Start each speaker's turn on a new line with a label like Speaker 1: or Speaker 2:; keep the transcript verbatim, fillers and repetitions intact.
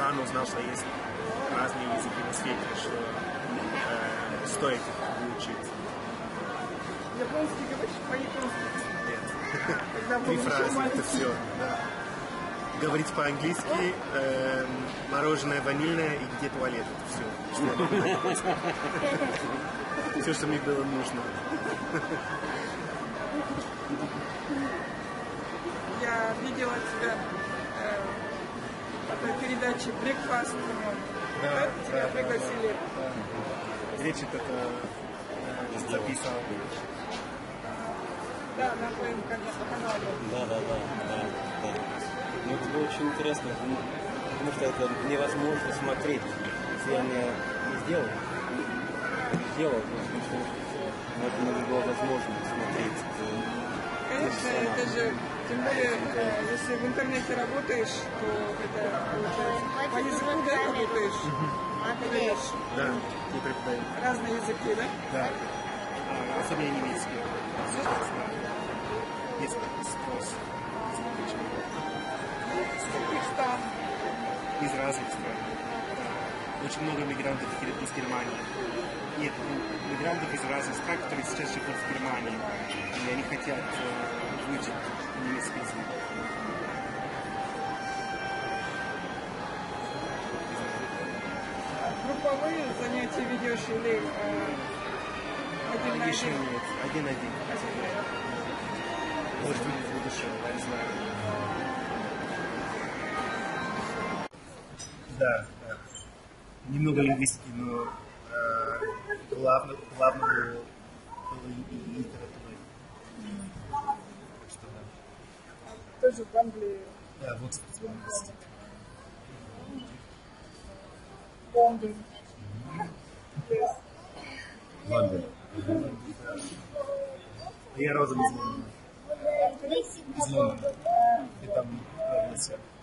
Speaker 1: рано узнал, что есть разные языки на свете, что э, стоит их выучить.
Speaker 2: Японский говоришь по-японски?
Speaker 1: Нет. Три фразы, это все. Да. Говорить по-английски, э, мороженое ванильное и где туалет, это все. Что я могу на японском. Все, что мне было нужно.
Speaker 2: Я видела тебя э, в этой передаче Breakfast, по-моему.
Speaker 1: Да,
Speaker 2: да? Тебя
Speaker 1: да,
Speaker 2: пригласили.
Speaker 1: Да, да. Речь это э, записал.
Speaker 2: Да, на твоем канале.
Speaker 3: Да, да, да, да, да. Ну, это было очень интересно, потому что это невозможно смотреть, если я не, не сделал. Не сделал, потому что это не было возможно смотреть.
Speaker 2: Конечно, это же, тем более, э, если в интернете работаешь, то это получается, по языку, да, работаешь? Говоришь
Speaker 1: Да, не преподаю.
Speaker 2: разные языки, да?
Speaker 1: Да. А, особенно немецкий. Есть спрос.
Speaker 2: С каких стран?
Speaker 1: Из разных стран. Да. Очень много мигрантов из Германии. Нет, ну, мигрантов из разных стран, которые сейчас живут в Германии. И они хотят э, выучить немецкий язык.
Speaker 2: Групповые занятия ведешь или э, один на
Speaker 1: Еще
Speaker 2: один?
Speaker 1: нет. Один-один. Может быть, в будущем, я не знаю. Да, да. Немного лингвистики, но э, главное, главное было, было и, и литература. Так что да.
Speaker 2: Тоже в Англии.
Speaker 1: Да, вот специальность.
Speaker 2: Лондон. Yes.
Speaker 3: Лондон.
Speaker 1: Я родом из Лондона. Из Лондона. И там родился.